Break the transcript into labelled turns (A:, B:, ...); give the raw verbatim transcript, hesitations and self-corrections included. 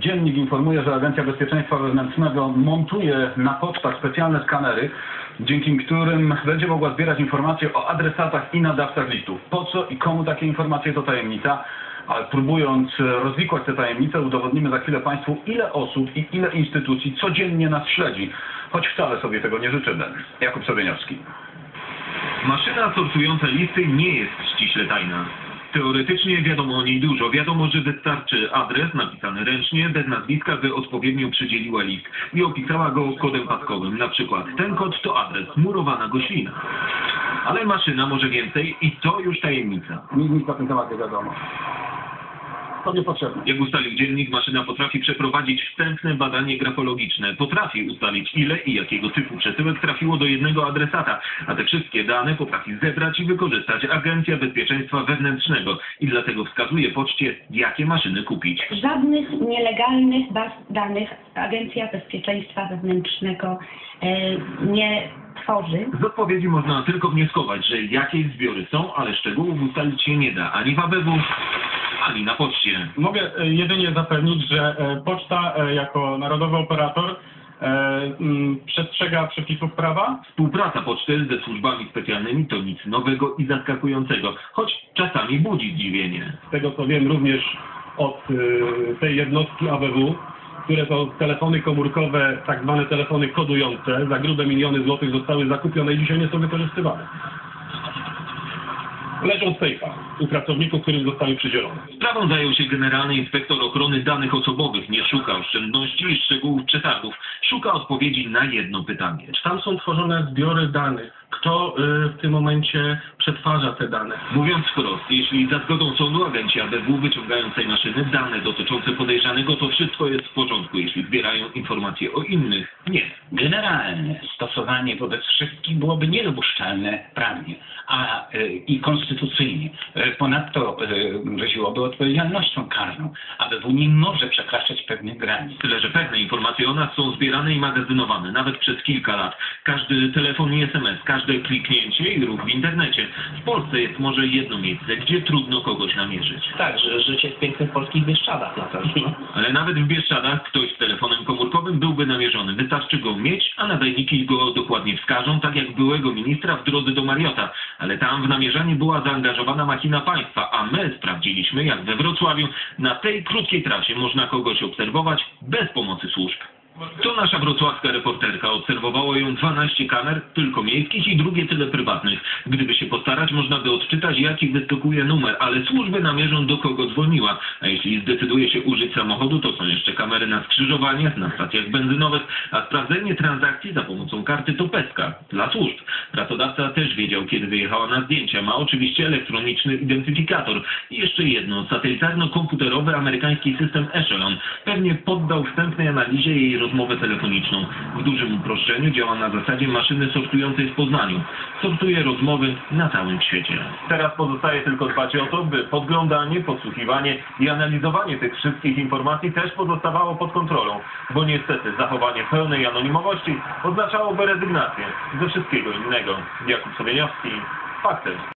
A: Dziennik informuje, że Agencja Bezpieczeństwa Wewnętrznego montuje na pocztach specjalne skanery, dzięki którym będzie mogła zbierać informacje o adresatach i nadawcach listów. Po co i komu takie informacje, to tajemnica, ale próbując rozwikłać tę tajemnicę, udowodnimy za chwilę Państwu, ile osób i ile instytucji codziennie nas śledzi, choć wcale sobie tego nie życzymy. Jakub Sobieniowski.
B: Maszyna sortująca listy nie jest ściśle tajna. Teoretycznie wiadomo o niej dużo. Wiadomo, że wystarczy adres napisany ręcznie, bez nazwiska, by odpowiednio przydzieliła list i opisała go kodem paskowym. Na przykład ten kod to adres, murowana goślina. Ale maszyna może więcej i to już tajemnica.
A: Nic, nic na ten temat nie wiadomo. To niepotrzebne.
B: Jak ustalił dziennik, maszyna potrafi przeprowadzić wstępne badanie grafologiczne. Potrafi ustalić, ile i jakiego typu przesyłek trafiło do jednego adresata, a te wszystkie dane potrafi zebrać i wykorzystać Agencja Bezpieczeństwa Wewnętrznego i dlatego wskazuje poczcie, jakie maszyny kupić.
C: Żadnych nielegalnych baz danych Agencja Bezpieczeństwa Wewnętrznego e, nie tworzy.
B: Z odpowiedzi można tylko wnioskować, że jakieś zbiory są, ale szczegółów ustalić się nie da ani w A B W, ani na poczcie.
D: Mogę jedynie zapewnić, że Poczta jako narodowy operator przestrzega przepisów prawa.
B: Współpraca poczty ze służbami specjalnymi to nic nowego i zaskakującego, choć czasami budzi zdziwienie.
D: Z tego co wiem również od tej jednostki A B W, które to telefony komórkowe, tak zwane telefony kodujące, za grube miliony złotych zostały zakupione i dzisiaj nie są wykorzystywane. Leżą w sejfach u pracowników, którym zostały przydzielone.
B: Sprawą zajął się Generalny Inspektor Ochrony Danych Osobowych. Nie szuka oszczędności i szczegółów przetargów. Szuka odpowiedzi na jedno pytanie.
D: Czy tam są tworzone zbiory danych? Kto y, w tym momencie przetwarza te dane?
B: Mówiąc wprost, jeśli za zgodą sądu agencja A B W wyciągającej maszyny dane dotyczące podejrzanego, to wszystko jest w porządku. Jeśli zbierają informacje o innych, nie.
E: Generalne stosowanie wobec wszystkich byłoby niedopuszczalne prawnie a, y, i konstytucyjnie. Y, ponadto y, groziłoby odpowiedzialnością karną. A B W nie może przekraczać pewnych granic.
B: Tyle, że pewne informacje o nas są zbierane i magazynowane, nawet przez kilka lat. Każdy telefon i S M S, każde kliknięcie i ruch w internecie. W Polsce jest może jedno miejsce, gdzie trudno kogoś namierzyć.
F: Tak, że życie w pięknych polskich Bieszczadach na pewno.
B: Ale nawet w Bieszczadach ktoś z telefonem komórkowym byłby namierzony. Wystarczy go mieć, a nadajniki go dokładnie wskażą, tak jak byłego ministra w drodze do Mariota. Ale tam w namierzanie była zaangażowana machina państwa, a my sprawdziliśmy, jak we Wrocławiu na tej krótkiej trasie można kogoś obserwować bez pomocy służb. To nasza wrocławska reporterka. Obserwowało ją dwanaście kamer, tylko miejskich i drugie tyle prywatnych. Gdyby się postarać, można by odczytać, jaki występuje numer, ale służby namierzą, do kogo dzwoniła. A jeśli zdecyduje się użyć samochodu, to są jeszcze kamery na skrzyżowaniach, na stacjach benzynowych, a sprawdzenie transakcji za pomocą karty to pestka dla służb. Pracodawca też wiedział, kiedy wyjechała na zdjęcia. Ma oczywiście elektroniczny identyfikator. I jeszcze jedno, satelitarno-komputerowy amerykański system Echelon. Pewnie poddał wstępnej analizie jej rozmowę telefoniczną. W dużym uproszczeniu działa na zasadzie maszyny sortującej w Poznaniu. Sortuje rozmowy na całym świecie.
G: Teraz pozostaje tylko dbać o to, by podglądanie, podsłuchiwanie i analizowanie tych wszystkich informacji też pozostawało pod kontrolą, bo niestety zachowanie pełnej anonimowości oznaczałoby rezygnację ze wszystkiego innego. Jakub Sobieniowski, Fakty.